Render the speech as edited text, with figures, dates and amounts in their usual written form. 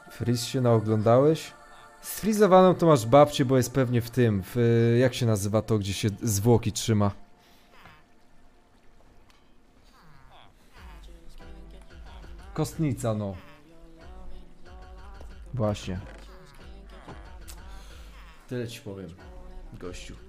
Freeze się naoglądałeś? Sfrizowaną to masz babcię, bo jest pewnie w tym, jak się nazywa to, gdzie się zwłoki trzyma? Kostnica, no. Właśnie. Tyle ci powiem, gościu.